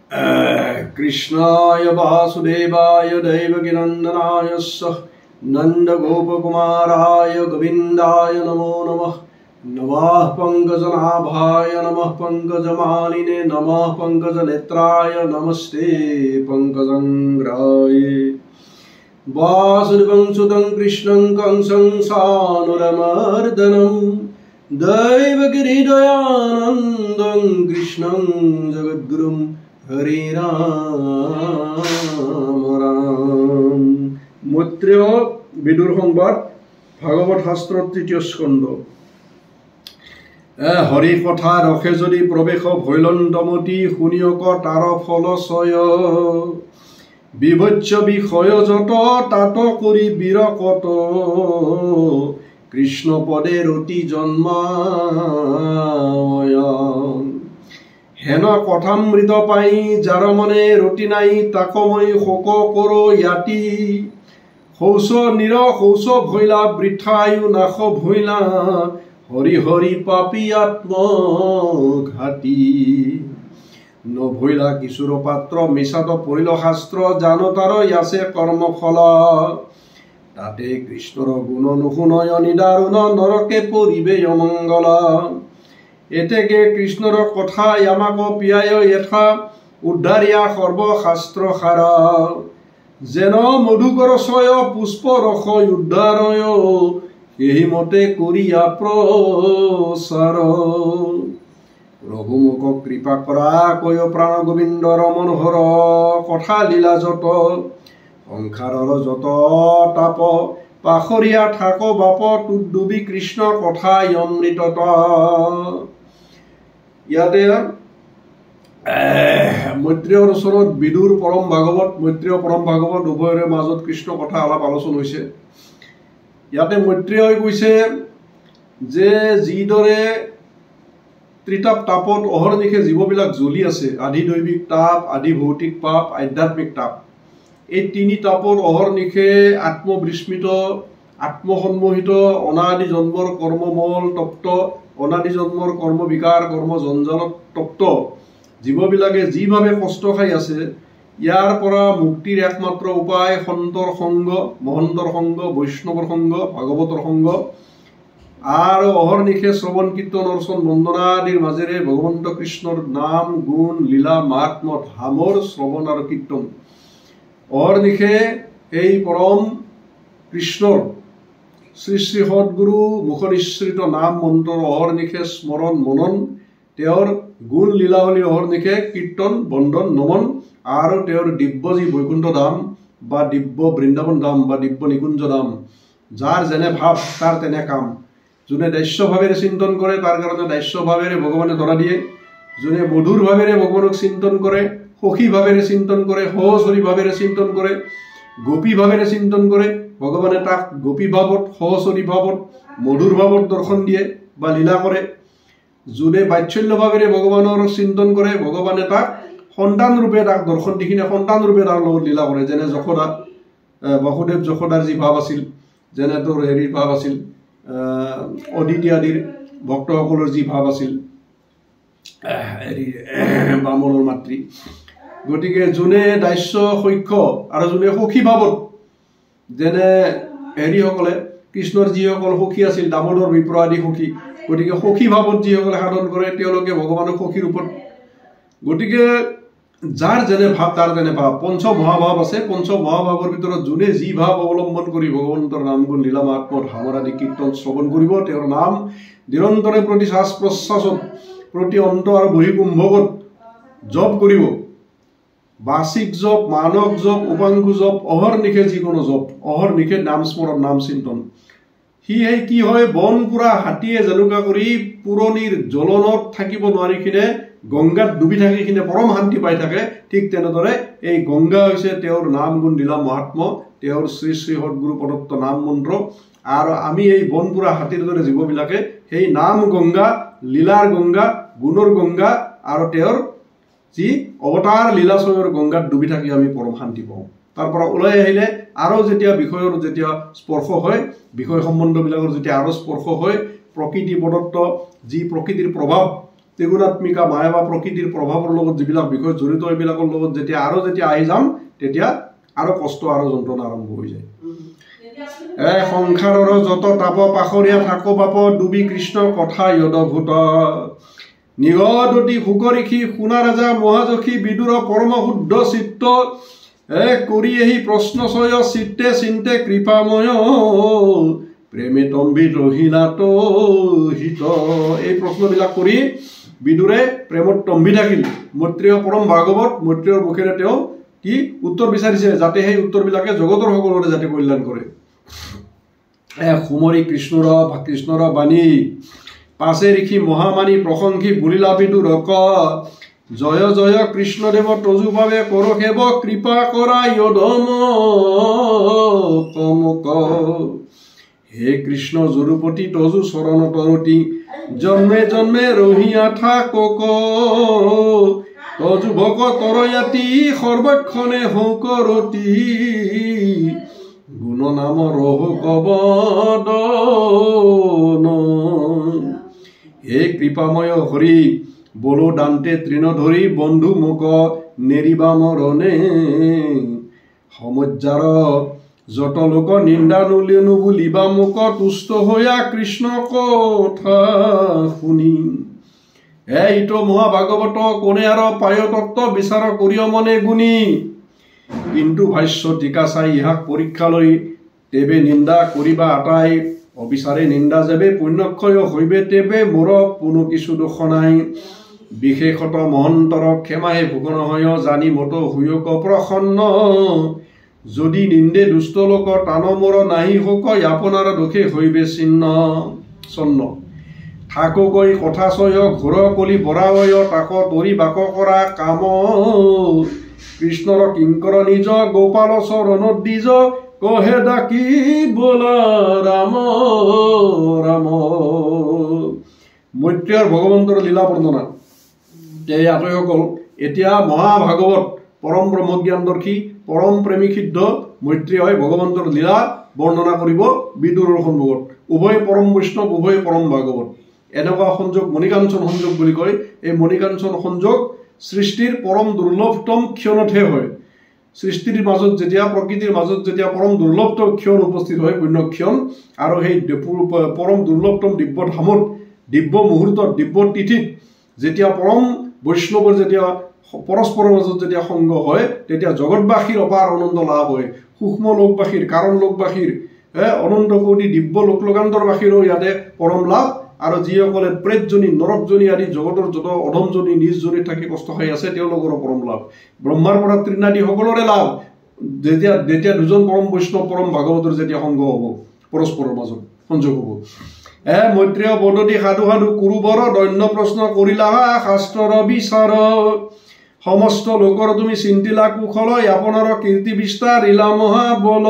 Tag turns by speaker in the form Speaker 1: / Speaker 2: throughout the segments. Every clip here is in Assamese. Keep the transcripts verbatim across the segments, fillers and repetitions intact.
Speaker 1: कृष्णाय वासुदेवाय दैवकीनन्दनाय नन्दगोपकुमाराय गोविन्दाय नमो नमः। नमः पंकजनाभाय नमः पंकजमालिने नमः पंकजनेत्राय नमस्ते पंकजंग्राय। वासुदेवं सुतं कृष्णं कंसं सानुरमर्दनं दैवकीहृदयानन्दं कृष्णं जगद्गुरुं हरे राम राम। मैत्रेय विदुर संवाद भागवत शास्त्र तृतीय स्कंद। हरि कथा रखे जदि प्रवेश भैलन्दमती शुनियक तार फल छय विभत्स विषय जत तात करि बिरकत कृष्ण पदे रति जन्माय। हेन कथामृत पाई जार मने रति नाई ताक मैं शोक करो याति शौच निर शौच भैला बृथायु नाश भैला हरि हरि पापी आत्मघाती नभैला किशोर पात्र मिसात परिल शास्त्र जानतार यासे कर्मफल ताते कृष्णर गुण नुशुनय निदारुण नरके परिबे अमंगल। एतेके कृष्णर कथा यामाक पियाय यथा उद्धारिया सर्वशास्त्र सारा जेन मधुकर छय पुष्प रस उद्धारय यही मते करिया प्रसार। रघुमुख कृपा करा कय प्राण गोविंद रमनोहर कथा लीला जत संसारर जत ताप पाखरिया ठाक बाप तुडुबी कृष्ण कथा अमृतत। इयाते मैत्रेयर ओचरत विदुर परम भागवत मैत्रेय परम भागवत उभयरे মাজত कृष्ण कथा आलाप आलोचन होइছে। याते मैत्रेय কৈছে जे जिदरे त्रिताप तापत अहरनिशे जीवबिलाक जलि आछे आदि दैविक ताप आदि भौतिक पाप आध्यात्मिक ताप এই তিনি তাপৰ অহৰনিশে আত্মবিস্মৃত আত্মসন্মোহিত অনাদি জন্মৰ কৰ্মমল তপ্ত অনাদি জন্মৰ কৰ্ম বিকাৰ কৰ্ম জঞ্জালত তপ্ত জীৱবিলাকে যিভাৱে কষ্ট খাই আছে ইয়াৰ পৰা মুক্তিৰ একমাত্ৰ উপায় সন্তৰ সংগ মহন্তৰ সংগ বৈষ্ণৱৰ সংগ ভাগৱতৰ সংগ আৰু অহৰনিশে শ্ৰৱণ কীৰ্তন অৰ্চন বন্দনা আদিৰ মাজেৰে ভগৱন্ত কৃষ্ণৰ নাম গুণ লীলা মাহাত্ম্য ধামৰ শ্ৰৱণ আৰু কীৰ্তন অহৰনিশে এই পৰম কৃষ্ণৰ শ্ৰী শ্ৰী সদগুৰু মুখনিসৃত নাম মন্ত্ৰৰ অহৰনিশে স্মৰণ মনন তেওঁৰ গুণ লীলাৱলী অহৰনিশে কীৰ্তন বন্দন নমন আৰু তেওঁৰ দিব্য যি বৈকুণ্ঠ ধাম বা দিব্য বৃন্দাবন ধাম বা দিব্য নিকুঞ্জ ধাম যাৰ যেনে ভাৱ তাৰ তেনে কাম। যোনে দাস্য ভাৱেৰে চিন্তন কৰে তাৰ কাৰণে দাস্য ভাৱেৰে ভগৱানে ধৰা দিয়ে। যোনে মধুৰ ভাৱেৰে ভগৱানক চিন্তন কৰে সখী ভাৱেৰে চিন্তন কৰে সহচৰী ভাৱেৰে চিন্তন কৰে গোপী ভাৱেৰে চিন্তন কৰে ভগৱানে তাক গোপী ভাৱত সহচৰী ভাৱত মধুৰ ভাৱত দৰ্শন দিয়ে বা লীলা কৰে। যোনে বাৎসল্য ভাৱেৰে ভগৱানৰ চিন্তন কৰে ভগৱানে তাক সন্তান ৰূপে তাক দৰ্শন দি কিনে সন্তান ৰূপে তাৰ লগত লীলা কৰে। যেনে যশোদা বাসুদেৱ যশোদাৰ যি ভাৱ আছিল যেনে তোৰ হেৰিৰ ভাৱ আছিল অদিতি আদিৰ ভক্তসকলৰ যি ভাৱ আছিল হেৰি বামনৰ মাতৃ। গতিকে যোনে দাস্য সখ্য আৰু যোনে সখী ভাৱত যেনে হেৰিসকলে কৃষ্ণৰ যিসকল সখী আছিল দামোদৰ বিপ্ৰ আদি সখী গতিকে সখী ভাৱত যিসকলে সাধন কৰে তেওঁলোকে ভগৱানক সখী ৰূপত। গতিকে যাৰ যেনে ভাৱ তাৰ তেনে ভাৱ পঞ্চ মহাভাৱ আছে। পঞ্চ মহাভাৱৰ ভিতৰত যোনে যি ভাৱ অৱলম্বন কৰি ভগৱন্তৰ নাম গুণ লীলা মাহাত্ম্য ধামৰ আদি কীৰ্তন শ্ৰৱণ কৰিব তেওঁৰ নাম নিৰন্তৰে প্ৰতি শ্বাস প্ৰশ্বাসত প্ৰতি অন্ত আৰু বহিকুম্ভকত জপ কৰিব। বাচিক জপ মানক জপ উপাংগু জপ অহৰনিশে যিকোনো জপ অহৰনিশে নাম স্মৰণ নাম চিন্তন সি সেই কি হয় বন পুৰা হাতীয়ে যেনেকুৱা কৰি পুৰণিৰ জ্বলনত থাকিব নোৱাৰি কিনে গংগাত ডুবি থাকি কিনে পৰম শান্তি পাই থাকে ঠিক তেনেদৰে এই গংগা হৈছে তেওঁৰ নাম গুণ লীলা মহাত্ম্য তেওঁৰ শ্ৰী শ্ৰী সদগুৰু প্ৰদত্ত নাম মন্ত্ৰ। আৰু আমি এই বন পুৰা হাতীৰ দৰে জীৱবিলাকে সেই নাম গংগা লীলাৰ গংগা গুণৰ গংগা আৰু তেওঁৰ যি অৱতাৰ লীলাচয়ৰ গংগাত ডুবি থাকি আমি পৰম শান্তি পাওঁ। তাৰ পৰা ওলাই আহিলে আৰু যেতিয়া বিষয়ৰ যেতিয়া স্পৰ্শ হয় বিষয় সম্বন্ধবিলাকৰ যেতিয়া আৰু স্পৰ্শ হয় প্ৰকৃতি প্ৰদত্ত যি প্ৰকৃতিৰ প্ৰভাৱ ত্ৰিগুণাত্মিকা মায়া বা প্ৰকৃতিৰ প্ৰভাৱৰ লগত যিবিলাক বিষয় জড়িত এইবিলাকৰ লগত যেতিয়া আৰু যেতিয়া আহি যাম তেতিয়া আৰু কষ্ট আৰু যন্ত্ৰণা আৰম্ভ হৈ যায়। এ সংসাৰৰ যত তাপ পাখৰীয়া থাকো বাপ ডুবি কৃষ্ণ কথা যদভূত নিগদতি সুকৰিষি শুনা ৰাজা মহাযশী বিদুৰ পৰম শুদ্ধ চিত্ত এ কৰি এহি প্ৰশ্নচয় চিত্তে চিন্তে কৃপাময় প্ৰেমে তম্বি ৰহিলাত হিত। এই প্ৰশ্নবিলাক কৰি বিদুৰে প্ৰেমত তম্বি থাকিল। মৈত্ৰেয় পৰম ভাগৱত মৈত্ৰেয়ৰ মুখেৰে তেওঁ কি উত্তৰ বিচাৰিছে যাতে সেই উত্তৰবিলাকে জগতৰ সকলোৰে যাতে কল্যাণ কৰে। এ সুমৰি কৃষ্ণৰ কৃষ্ণৰ বাণী পাছে ঋষি মহামানী প্ৰশংসি বুলিলা বিদুৰক জয় জয় কৃষ্ণদেৱ তজু ভাৱে কৰ সেৱ কৃপা কৰা যধম কমক হে কৃষ্ণ জৰুপতি তজু চৰণ তৰতি জন্মে জন্মে ৰহিয়া থাকক তজু ভক তৰয়াতি সৰ্বক্ষণে হৌকৰতি গুণ নাম ৰহ কবদন হে কৃপাময় হৰি বলো দান্তে তৃণ ধৰি বন্ধু মোক নেৰিবা মৰণে সমজ্জাৰ যত লোক নিন্দা নুলেনো বুলিবা মোক তুষ্ট হৈয়া কৃষ্ণ কথা শুনি। এ ইটো মহাভাগৱত কোনে আৰু পায় তত্ত্ব বিচাৰ কৰিয় মনে গুণী কিন্তু ভাষ্য টিকা চাই ইহাক পৰীক্ষা লৈ তেবে নিন্দা কৰিবা আটাই অবিচাৰে নিন্দা যাবে পুণ্যক্ষয় হৈবে তেবে মোৰ কোনো কিছু দোষ নাই বিশেষত মহন্তৰ ক্ষমাহে ভূষণ হয় জানি মত হুয়ক প্ৰসন্ন যদি নিন্দে দুষ্ট লোক টান মোৰ নাহি হোক আপোনাৰ দোষে হৈবে চিহ্ন চন্ন ঠাকুকৈ কথা চয় ঘোৰ কলি বৰায় তাক তৰি বাক কৰা কাম কৃষ্ণৰ কিংকৰ নিজ গোপাল চৰণত দিজ কহে ডাকি বোলা ৰাম ৰাম। মৈত্ৰেয়ৰ ভগৱন্তৰ লীলা বৰ্ণনা এই আতৈসকল এতিয়া মহাভাগৱত পৰম ব্ৰহ্মজ্ঞানদৰ্শী পৰম প্ৰেমী সিদ্ধ মৈত্ৰেয়ই ভগৱন্তৰ লীলা বৰ্ণনা কৰিব বিদুৰৰ সন্মুখত। উভয় পৰম বৈষ্ণৱ উভয় পৰম ভাগৱত এনেকুৱা সংযোগ মণিকাঞ্চন সংযোগ বুলি কয়। এই মণিকাঞ্চন সংযোগ সৃষ্টিৰ পৰম দুৰ্লভতম ক্ষণতহে হয়। সৃষ্টিৰ মাজত যেতিয়া প্ৰকৃতিৰ মাজত যেতিয়া পৰম দুৰ্লভতম ক্ষণ উপস্থিত হয় পুণ্যক্ষণ আৰু সেই পৰম দুৰ্লভতম দিব্য ধামত দিব্য মুহূৰ্তত দিব্য তিথিত যেতিয়া পৰম বৈষ্ণৱৰ যেতিয়া পৰস্পৰৰ মাজত যেতিয়া সংগ হয় তেতিয়া জগতবাসীৰ অপাৰ আনন্দ লাভ হয়। সূক্ষ্ম লোকবাসীৰ কাৰণ লোকবাসীৰ অনন্ত কোটি দিব্য লোক লোকান্তৰবাসীৰো ইয়াতে পৰম লাভ আৰু যিসকলে প্ৰেতজনী নৰকজনী আদি জগতৰ যত অধমজনী নিজজনী থাকি কষ্ট খাই আছে তেওঁলোকৰো পৰম লাভ। ব্ৰহ্মাৰ পৰা তৃণাদি সকলোৰে লাভ যেতিয়া যেতিয়া দুজন পৰম বৈষ্ণৱ পৰম ভাগৱতৰ যেতিয়া সংগ হ'ব পৰস্পৰৰ মাজত সংযোগ হ'ব। এ মৈত্ৰেয় বদতি সাধু সাধু কুৰুবৰ দৈন্য প্ৰশ্ন কৰিলা শাস্ত্ৰৰ বিচাৰ সমস্ত লোকৰ তুমি চিন্তিলা কুশল আপোনাৰ কীৰ্তি বিস্তাৰ ইলা মহা বল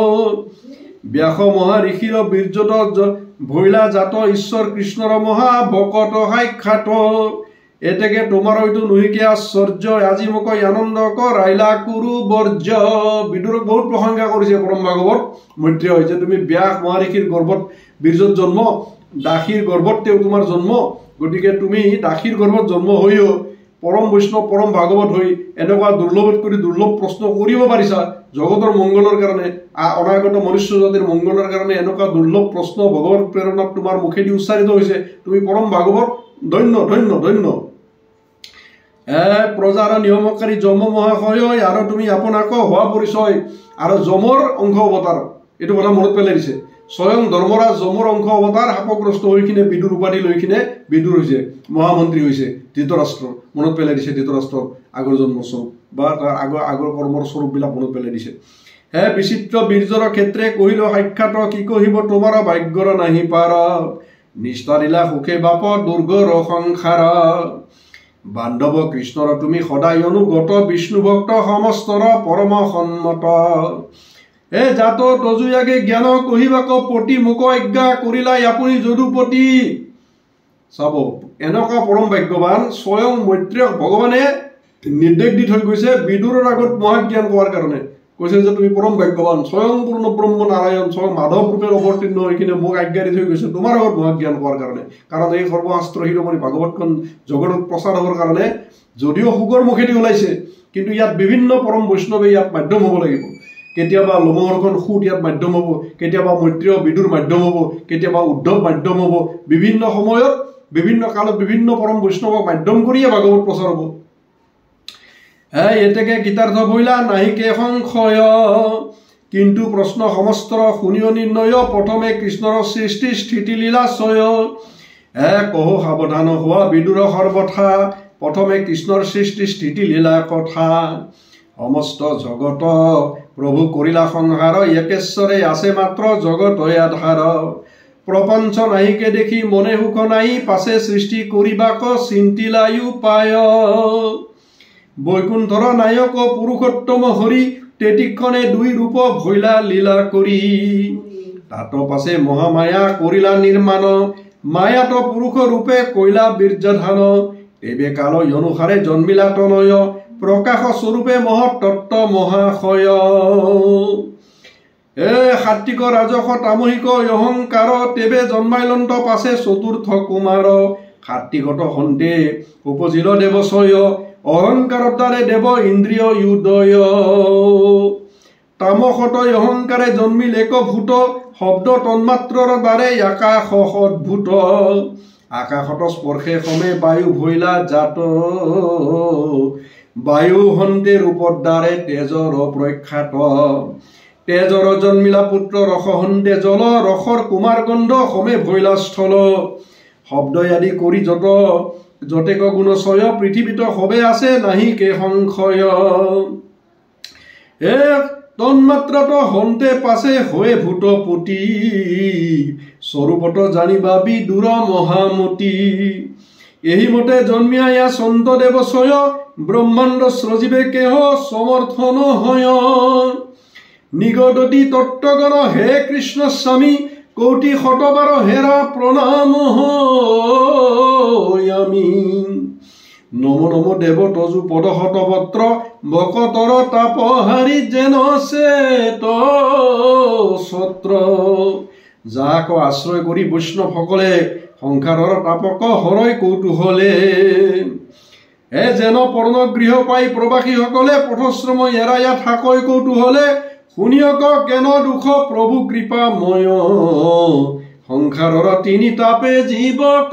Speaker 1: ব্যাস মহা ঋষিৰ বীৰ্যত ভৈলা জাত ঈশ্বৰ কৃষ্ণৰ মহা ভকত সাক্ষাৎ এতেকে তোমাৰ হয়তো নুহিকে আশ্চৰ্য আজি মোক আনন্দ কৰাইলা কুৰু বৰ্জ। বিদুৰক বহুত প্ৰশংসা কৰিছে পৰম ভাগৱত মৈত্ৰেয় যে তুমি ব্যাস মহাঋষিৰ গৰ্ভত বীৰ্যত জন্ম দাসীৰ গৰ্ভত তেওঁ তোমাৰ জন্ম গতিকে তুমি দাসীৰ গৰ্ভত জন্ম হৈও পৰম বৈষ্ণৱ পৰম ভাগৱত হৈ এনেকুৱা দুৰ্লভত কৰি দুৰ্লভ প্ৰশ্ন কৰিব পাৰিছা জগতৰ মংগলৰ কাৰণে অনাগত মনুষ্য জাতিৰ মংগলৰ কাৰণে এনেকুৱা দুৰ্লভ প্ৰশ্ন ভগৱত প্ৰেৰণাত তোমাৰ মুখেদি উচ্চাৰিত হৈছে। তুমি পৰম ভাগৱত ধন্য ধন্য ধন্য। এ প্ৰজাৰ নিয়মকাৰী যম মহাশয় আৰু তুমি আপোনাক হোৱা পৰিচয় আৰু যমৰ অংশ অৱতাৰ এইটো কথা মনত পেলাই দিছে। স্বয়ং ধৰ্মৰাজ যমৰ অংশ অৱতাৰ সাপগ্ৰস্ত হৈ কিনে বিদুৰ উপাধি লৈ কিনে বিদুৰ হৈছে মহামন্ত্ৰী হৈছে ধৃতৰাষ্ট্ৰ মনত পেলাই দিছে। ধৃতৰাষ্ট্ৰৰ আগৰ জন্মস্বৰূপ বা তাৰ আগৰ আগৰ কৰ্মৰ স্বৰূপবিলাক মনত পেলাই দিছে। হে বিচিত্ৰ বীৰ্যৰ ক্ষেত্ৰে কহিল সাক্ষাৎ কি কহিব তোমাৰ ভাগ্যৰ নাহি পাৰ নিষ্ঠাৰিলা সুখে বাপ দুৰ্গৰ সংসাৰ বান্ধৱ কৃষ্ণৰ তুমি সদায় অনুগত বিষ্ণু ভক্ত সমস্তৰ পৰম সন্মত এ জাত তজুয়াগে জ্ঞান কহিবাক পতি মোক আজ্ঞা কৰিলাই আপুনি যদুপতি। চাব এনেকুৱা পৰম ভাগ্যৱান স্বয়ং মৈত্ৰেয়ক ভগৱানে নিৰ্দেশ দি থৈ গৈছে বিদুৰৰ আগত মহাজ্ঞান কোৱাৰ কাৰণে কৈছে যে তুমি পৰম ভাগ্যৱান স্বয়ং পূৰ্ণ ব্ৰহ্ম নাৰায়ণ স্বয়ং মাধৱ ৰূপে অৱতীৰ্ণ হৈ কিনে মোক আজ্ঞা দি থৈ গৈছে তোমাৰ আগত মহাজ্ঞান কোৱাৰ কাৰণে কাৰণ এই সৰ্বশাস্ত্ৰ শিৰোমণি ভাগৱতখন জগতত প্ৰচাৰ হ'বৰ কাৰণে যদিও সুগৰ মুখেদি ওলাইছে কিন্তু ইয়াত বিভিন্ন পৰম বৈষ্ণৱে ইয়াত মাধ্যম হ'ব লাগিব কেতিয়াবা লমহৰখন সুত ইয়াত মাধ্যম হ'ব কেতিয়াবা মৈত্ৰেয় বিদুৰ মাধ্যম হ'ব কেতিয়াবা উদ্ধৱ মাধ্যম হ'ব বিভিন্ন সময়ত বিভিন্ন কালত বিভিন্ন পৰম বৈষ্ণৱক মাধ্যম কৰিয়ে ভাগৱত প্ৰচাৰ হ'ব এই এতেকে গীতাৰ্থ বইলা নাহিকে সংশয় কিন্তু প্ৰশ্ন সমস্তৰ শুনিও নিৰ্ণয় প্ৰথমে কৃষ্ণৰ সৃষ্টি স্থিতি লীলাশয় হে কহ সাৱধান হোৱা বিদুৰ সৰ্বথা প্ৰথমে কৃষ্ণৰ সৃষ্টি স্থিতি লীলা কথা সমস্ত জগত প্ৰভু কৰিলা সংহাৰ একেশ্বৰে আছে মাত্ৰ জগত আধাৰ প্ৰপঞ্চ নাহিকে দেখি মনে সুখ নাই পাছে সৃষ্টি কৰিবাক চিন্তিলাই উপায় বৈকুণ্ঠৰ নায়ক পুৰুষোত্তম হৰি তেতিক্ষণে দুই ৰূপ ভৈলা লীলা কৰি তাত পাছে মহামায়া কৰিলা নিৰ্মাণ মায়াত পুৰুষ ৰূপে কৈলা বীৰ্যধান তেবে কাল অনুসাৰে জন্মিলা তনয় প্ৰকাশ স্বৰূপে মহতত্ব মহাশয় এ সাত্বিক ৰাজস তামহিক অহংকাৰ তেবে জন্মাইলন্ত পাছে চতুৰ্থ কুমাৰ সাত্বিকত সন্তে উপজিল দেৱশয় অহংকাৰৰ দ্বাৰে দেৱ ইন্দ্ৰিয় উদয় তামসত অহংকাৰে জন্মিল এক ভূত শব্দ তন্মাত্ৰৰ দ্বাৰে আকাশ অদ্ভুত আকাশত স্পৰ্শে সমে বায়ু ভৈলা জাত বায়ু হন্তে ৰূপৰ দ্বাৰে তেজৰ প্ৰখ্যাত তেজৰ জন্মিলা পুত্ৰ ৰস হন্তে জল ৰসৰ কুমাৰ গন্ধ সমে ভৈলা স্থল শব্দ আদি কৰি যত যতেক গুণশয় পৃথিৱীত সবে আছে নাহি কে সংশয় এ তন্মাত্ৰত হন্তে পাছে হৈ ভূত পুতি স্বৰূপত জানিবা বিদুৰ মহামতি এই মতে জন্মিয়া সন্ত দেৱশয় ব্ৰহ্মাণ্ড সৃজিবে কেহ সমৰ্থন হয় নিগদতি তত্ত্বগণ হে কৃষ্ণ স্বামী কৌটি শতবাৰ হেৰা প্ৰণাম আমি নম নম দেৱ তজু পদ শতপত্ৰ বকতৰ তাপহাৰী যেন চেত ছত্ৰ যাক আশ্ৰয় কৰি বৈষ্ণৱসকলে সংসাৰৰ তাপক হৰয় কৌতূহলে এ যেন পৰ্ণগৃহ পাই প্ৰবাসীসকলে পথশ্ৰম এৰায়া থাকৈ কৌতূহলে শুনিয়ক কেন দুখ প্ৰভু কৃপাময় সংসাৰৰ তিনি তাপে জীৱক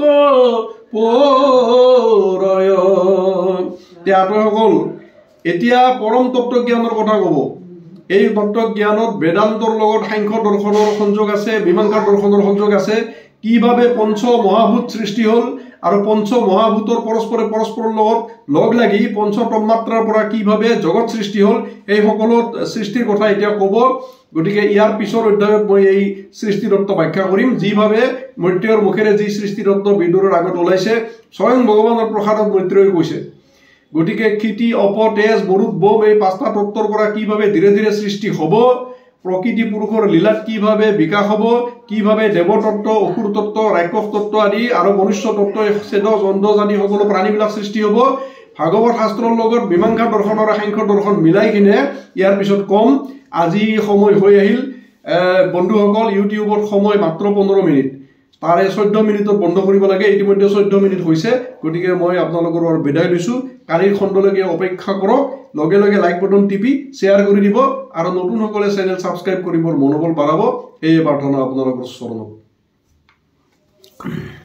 Speaker 1: পৰয় সকল এতিয়া পৰম তত্ত্ব জ্ঞানৰ কথা ক'ব এই তত্ত্ব জ্ঞানত বেদান্তৰ লগত সাংখ্য দৰ্শনৰ সংযোগ আছে মীমাংসা দৰ্শনৰ সংযোগ আছে কিভাৱে পঞ্চ মহাভূত সৃষ্টি হ'ল আৰু পঞ্চ মহাভূতৰ পৰস্পৰে পৰস্পৰৰ লগত লগ লাগি পঞ্চ তন্মাত্ৰাৰ পৰা কিভাৱে জগত সৃষ্টি হ'ল এই সকলো সৃষ্টিৰ কথা এতিয়া ক'ব গতিকে ইয়াৰ পিছৰ অধ্যায়ত মই এই সৃষ্টি তত্ত্ব ব্যাখ্যা কৰিম যিভাৱে মৈত্ৰেয়ৰ মুখেৰে যি সৃষ্টি তত্ত্ব বিদুৰৰ আগত ওলাইছে স্বয়ং ভগৱানৰ প্ৰসাদত মৈত্ৰেয়ই কৈছে গতিকে ক্ষিতি অপ তেজ মৰুত বোম এই পাঁচটা তত্ত্বৰ পৰা কিভাৱে ধীৰে ধীৰে সৃষ্টি হ'ব প্ৰকৃতি পুৰুষৰ লীলাত কিভাৱে বিকাশ হ'ব কিভাৱে দেৱতত্ত্ব অসুৰ তত্ত্ব ৰাক্ষস তত্ত্ব আদি আৰু মনুষ্য তত্ত্ব ছেদ জন্দ আদি সকলো প্ৰাণীবিলাক সৃষ্টি হ'ব ভাগৱত শাস্ত্ৰৰ লগত মীমাংসা দৰ্শন আৰু সাংখ্য দৰ্শন মিলাই কিনে ইয়াৰ পিছত কম আজি সময় হৈ আহিল বন্ধুসকল ইউটিউবত সময় মাত্ৰ পোন্ধৰ মিনিট তাৰে চৈধ্য মিনিটত বন্ধ কৰিব লাগে ইতিমধ্যে চৈধ্য মিনিট হৈছে গতিকে মই আপোনালোকৰ বিদায় লৈছোঁ কালিৰ খণ্ডলৈকে অপেক্ষা কৰক লগে লগে লাইক বটন টিপি শ্বেয়াৰ কৰি দিব আৰু নতুনসকলে চেনেল ছাবস্ক্ৰাইব কৰিবৰ মনোবল বঢ়াব এই প্ৰাৰ্থনা আপোনালোকৰ চৰণত